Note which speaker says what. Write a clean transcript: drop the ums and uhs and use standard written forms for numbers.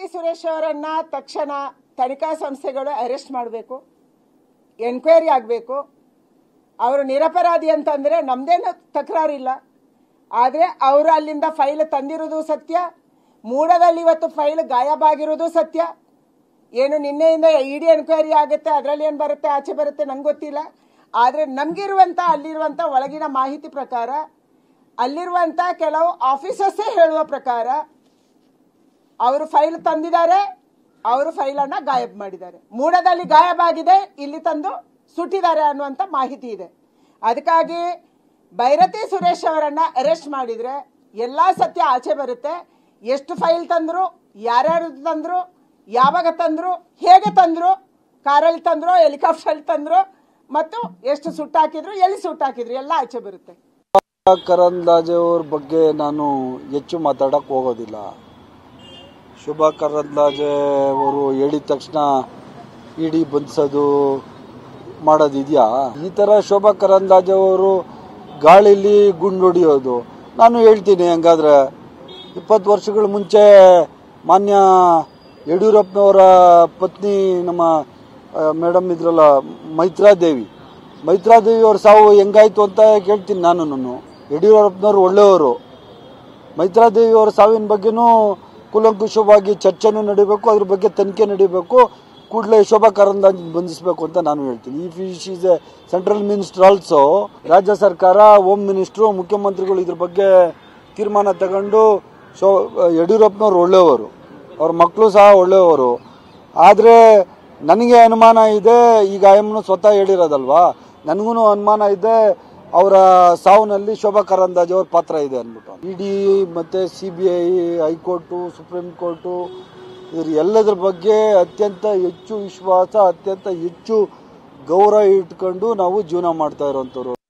Speaker 1: ಭೈರತಿ ಸುರೇಶ್ ಅವರನ್ನ ತಕ್ಷಣ ತನಿಖಾ ಸಂಸ್ಥೆಗಳು ಅರೆಸ್ಟ್ ಮಾಡಬೇಕು, ಎನ್ಕ್ವೈರಿ ಆಗಬೇಕು. ಅವರು ನಿರಪರಾಧಿ ಅಂತಂದರೆ ನಮ್ದೇನು ತಕರಾರಿಲ್ಲ. ಆದರೆ ಅವರು ಅಲ್ಲಿಂದ ಫೈಲ್ ತಂದಿರೋದು ಸತ್ಯ, ಮೂಡದಲ್ಲಿ ಇವತ್ತು ಫೈಲ್ ಗಾಯಬಾಗಿರೋದು ಸತ್ಯ. ಏನು ನಿನ್ನೆಯಿಂದ ಇಡಿ ಎನ್ಕ್ವೈರಿ ಆಗುತ್ತೆ, ಅದರಲ್ಲಿ ಏನು ಬರುತ್ತೆ ಆಚೆ ಬರುತ್ತೆ ನಂಗೆ ಗೊತ್ತಿಲ್ಲ. ಆದರೆ ನಮಗಿರುವಂಥ ಅಲ್ಲಿರುವಂಥ ಒಳಗಿನ ಮಾಹಿತಿ ಪ್ರಕಾರ, ಅಲ್ಲಿರುವಂಥ ಕೆಲವು ಆಫೀಸರ್ಸೇ ಹೇಳುವ ಪ್ರಕಾರ ಅವರು ಫೈಲ್ ತಂದಿದ್ದಾರೆ, ಅವರು ಫೈಲನ್ನು ಗಾಯಬ್ ಮಾಡಿದ್ದಾರೆ. ಮೂಡದಲ್ಲಿ ಗಾಯಬಾಗಿದೆ, ಇಲ್ಲಿ ತಂದು ಸುಟ್ಟಿದ್ದಾರೆ ಅನ್ನುವಂಥ ಮಾಹಿತಿ ಇದೆ. ಅದಕ್ಕಾಗಿ ಭೈರತಿ ಸುರೇಶ್ ಅವರನ್ನು ಅರೆಸ್ಟ್ ಮಾಡಿದರೆ ಎಲ್ಲ ಸತ್ಯ ಆಚೆ ಬರುತ್ತೆ. ಎಷ್ಟು ಫೈಲ್ ತಂದರು, ಯಾರ್ಯಾರು ತಂದರು, ಯಾವಾಗ ತಂದರು, ಹೇಗೆ ತಂದರು, ಕಾರಲ್ಲಿ ತಂದರು, ಹೆಲಿಕಾಪ್ಟರ್ ತಂದರು, ಮತ್ತು ಎಷ್ಟು ಸುಟ್ಟಾಕಿದ್ರು, ಎಲ್ಲಿ ಸುಟ್ಟಾಕಿದ್ರು ಎಲ್ಲ ಆಚೆ ಬರುತ್ತೆ.
Speaker 2: ಕರಂದ್ಲಾಜೆ ಅವ್ರ ಬಗ್ಗೆ ನಾನು ಹೆಚ್ಚು ಮಾತಾಡಕ್ಕೆ ಹೋಗೋದಿಲ್ಲ. ಶೋಭಾ ಕರಂದ್ಲಾಜೆ ಅವರು ಹೇಳಿದ ತಕ್ಷಣ ಇಡಿ ಬಂಧಿಸೋದು ಮಾಡೋದಿದೆಯಾ? ಈ ಥರ ಶೋಭಾ ಕರಂದ್ಲಾಜೆ ಅವರು ಗಾಳಿಲಿ ಗುಂಡು ಹೊಡಿಯೋದು. ನಾನು ಹೇಳ್ತೀನಿ, ಹಂಗಾದ್ರೆ 20 ವರ್ಷಗಳ ಮುಂಚೆ ಮಾನ್ಯ ಯಡಿಯೂರಪ್ಪನವರ ಪತ್ನಿ ನಮ್ಮ ಮೇಡಮ್ ಇದ್ರಲ್ಲ ಮೈತ್ರಾದೇವಿ ಅವ್ರ ಸಾವು ಹೆಂಗಾಯ್ತು ಅಂತ ಕೇಳ್ತೀನಿ ನಾನು. ಯಡಿಯೂರಪ್ಪನವರು ಒಳ್ಳೆಯವರು. ಮೈತ್ರಾದೇವಿ ಅವರ ಸಾವಿನ ಬಗ್ಗೆನೂ ಕೂಲಂಕುಷವಾಗಿ ಚರ್ಚೆನೂ ನಡೀಬೇಕು, ಅದ್ರ ಬಗ್ಗೆ ತನಿಖೆ ನಡೀಬೇಕು, ಕೂಡಲೇ ಶೋಭಾ ಕರಂದ್ಲಾಜೆ ಬಂಧಿಸಬೇಕು ಅಂತ ನಾನು ಹೇಳ್ತೀನಿ. If is a central minister also, ರಾಜ್ಯ ಸರ್ಕಾರ, ಹೋಮ್ ಮಿನಿಸ್ಟ್ರು, ಮುಖ್ಯಮಂತ್ರಿಗಳು ಇದ್ರ ಬಗ್ಗೆ ತೀರ್ಮಾನ ತಗೊಂಡು ಯಡಿಯೂರಪ್ಪನವ್ರು ಒಳ್ಳೆಯವರು, ಅವ್ರ ಮಕ್ಕಳು ಸಹ ಒಳ್ಳೆಯವರು. ಆದರೆ ನನಗೆ ಅನುಮಾನ ಇದೆ, ಈಗ ಆಯಮ್ಮನು ಸ್ವತಃ ಹೇಳಿರೋದಲ್ವಾ, ನನಗೂ ಅನುಮಾನ ಇದೆ ಅವರ ಸಾವಿನಲ್ಲಿ ಶೋಭಾ ಕರಂದ್ಲಾಜೆ ಅವ್ರ ಪಾತ್ರ ಇದೆ ಅಂದ್ಬಿಟ್ಟು. ಇಡಿ ಮತ್ತು CBI, ಹೈಕೋರ್ಟು, ಸುಪ್ರೀಂ ಕೋರ್ಟು ಇದ್ರ ಎಲ್ಲದ್ರ ಬಗ್ಗೆ ಅತ್ಯಂತ ಹೆಚ್ಚು ವಿಶ್ವಾಸ, ಅತ್ಯಂತ ಹೆಚ್ಚು ಗೌರವ ಇಟ್ಕೊಂಡು ನಾವು ಜೀವನ ಮಾಡ್ತಾ ಇರೋಂಥವ್ರು.